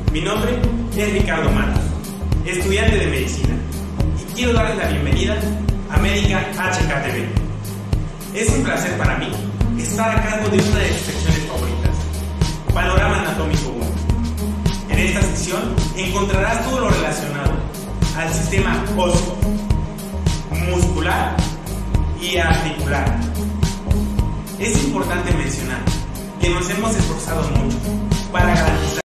Mi nombre es Ricardo Matos, estudiante de medicina, y quiero darles la bienvenida a Médica HKTV. Es un placer para mí estar a cargo de una de sus secciones favoritas, Panorama Anatómico 1. En esta sección encontrarás todo lo relacionado al sistema óseo, muscular y articular. Es importante mencionar que nos hemos esforzado mucho para garantizar